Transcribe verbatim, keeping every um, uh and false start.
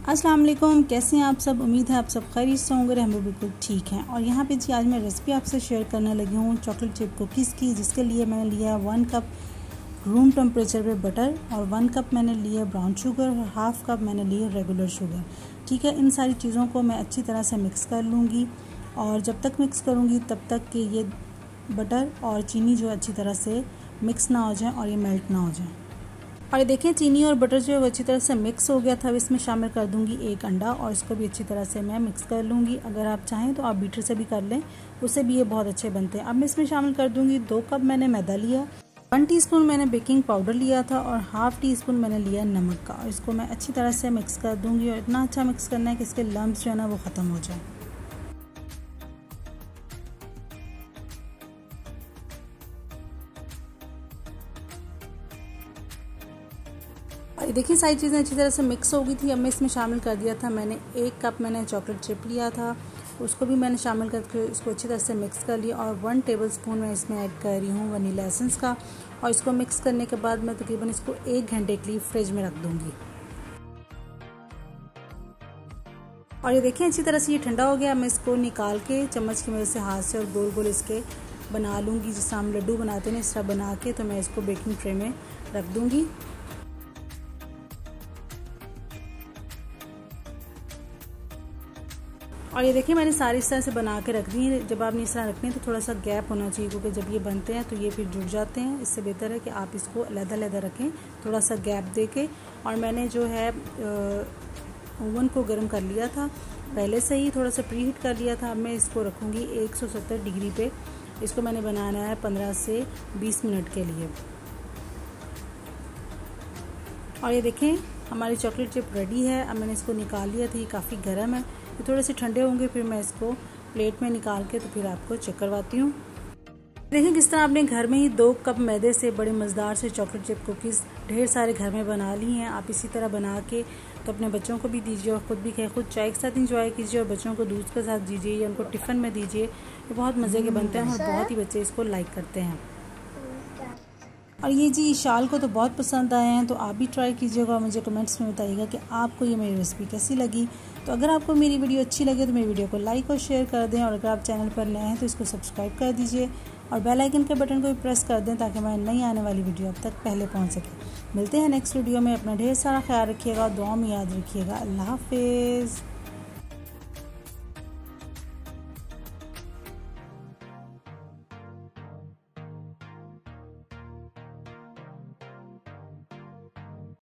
अस्सलाम वालेकुम, कैसे हैं आप सब। उम्मीद है आप सब खैरियत से होंगे। हम लोग बिल्कुल ठीक हैं। और यहाँ पे जी आज मैं रेसिपी आपसे शेयर करने लगी हूँ चॉकलेट चिप कुकीज़ की, जिसके लिए मैंने लिया वन कप रूम टेम्परेचर पे बटर और वन कप मैंने लिया ब्राउन शुगर और हाफ़ कप मैंने लिया रेगुलर शुगर। ठीक है, इन सारी चीज़ों को मैं अच्छी तरह से मिक्स कर लूँगी और जब तक मिक्स करूँगी तब तक कि ये बटर और चीनी जो अच्छी तरह से मिक्स ना हो जाए और ये मेल्ट ना हो जाए। और ये देखें, चीनी और बटर जो है वो अच्छी तरह से मिक्स हो गया था। अब इसमें शामिल कर दूंगी एक अंडा और इसको भी अच्छी तरह से मैं मिक्स कर लूँगी। अगर आप चाहें तो आप बीटर से भी कर लें, उससे भी ये बहुत अच्छे बनते हैं। अब मैं इसमें शामिल कर दूंगी दो कप मैंने मैदा लिया, वन टीस्पून मैंने बेकिंग पाउडर लिया था और हाफ़ टी स्पून मैंने लिया नमक का। और इसको मैं अच्छी तरह से मिक्स कर दूँगी और इतना अच्छा मिक्स करना है कि इसके लम्स जो है ना वो ख़त्म हो जाए। और देखिए सारी चीज़ें अच्छी तरह से मिक्स हो गई थी। अब मैं इसमें शामिल कर दिया था मैंने एक कप मैंने चॉकलेट चिप लिया था, उसको भी मैंने शामिल करके इसको अच्छी तरह से मिक्स कर लिया। और वन टेबलस्पून मैं इसमें ऐड कर रही हूँ वनीला एसेंस का। और इसको मिक्स करने के बाद मैं तकरीबन इसको एक घंटे के लिए फ्रिज में रख दूँगी। और ये देखिए अच्छी तरह से ये ठंडा हो गया। मैं इसको निकाल के चम्मच की मदद से हाथ से और गोल गोल इसके बना लूँगी, जिस तरह हम लड्डू बनाते हैं इस तरह बना के। तो मैं इसको बेकिंग ट्रे में रख दूँगी। और ये देखिए मैंने सारी इस तरह से बना के रख दी है। जब आपने इस तरह रखनी है तो थोड़ा सा गैप होना चाहिए, क्योंकि जब ये बनते हैं तो ये फिर जुड़ जाते हैं। इससे बेहतर है कि आप इसको अलग-अलग रखें, थोड़ा सा गैप दे के। और मैंने जो है ओवन को गर्म कर लिया था पहले से ही, थोड़ा सा प्री हीट कर लिया था। अब मैं इसको रखूँगी एक सौ सत्तर डिग्री पे। इसको मैंने बनाना है पंद्रह से बीस मिनट के लिए। और ये देखें हमारी चॉकलेट चिप रेडी है। अब मैंने इसको निकाल लिया था, ये काफ़ी गर्म है, ये थोड़े से ठंडे होंगे फिर मैं इसको प्लेट में निकाल के तो फिर आपको चेक करवाती हूँ। देखिए किस तरह आपने घर में ही दो कप मैदे से बड़े मज़ेदार से चॉकलेट चिप कुकीज़ ढेर सारे घर में बना ली हैं। आप इसी तरह बना के तो अपने बच्चों को भी दीजिए और ख़ुद भी खाएं, खुद चाय के साथ इंजॉय कीजिए और बच्चों को दूध के साथ दीजिए या उनको टिफ़िन में दीजिए। ये बहुत मज़े के बनते हैं और बहुत ही बच्चे इसको लाइक करते हैं। और ये जी शाल को तो बहुत पसंद आए हैं, तो आप भी ट्राई कीजिएगा और मुझे कमेंट्स में बताइएगा कि आपको ये मेरी रेसिपी कैसी लगी। तो अगर आपको मेरी वीडियो अच्छी लगे तो मेरी वीडियो को लाइक और शेयर कर दें, और अगर आप चैनल पर नए हैं तो इसको सब्सक्राइब कर दीजिए और बेल आइकन के बटन को भी प्रेस कर दें ताकि हमारी नई आने वाली वीडियो अब तक पहले पहुँच सके। मिलते हैं नेक्स्ट वीडियो में। अपना ढेर सारा ख्याल रखिएगा और दुआ में याद रखिएगा। अल्लाह हाफिज़।